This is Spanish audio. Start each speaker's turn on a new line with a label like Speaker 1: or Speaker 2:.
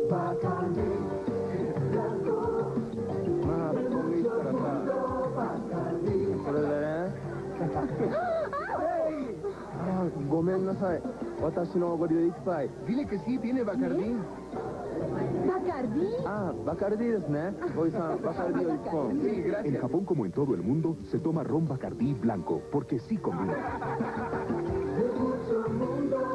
Speaker 1: まあ、こう言ったらさ、それでね。あ、ごめんなさい。私のおごりで一杯。Dile que sí, tiene Bacardí.
Speaker 2: ¿Bacardí?
Speaker 1: Ah, Bacardíですね。おじさん、Bacardí o一本。
Speaker 3: Sí, gracias. En Japón, como en todo el mundo, se toma ron Bacardí blanco, porque sí combina.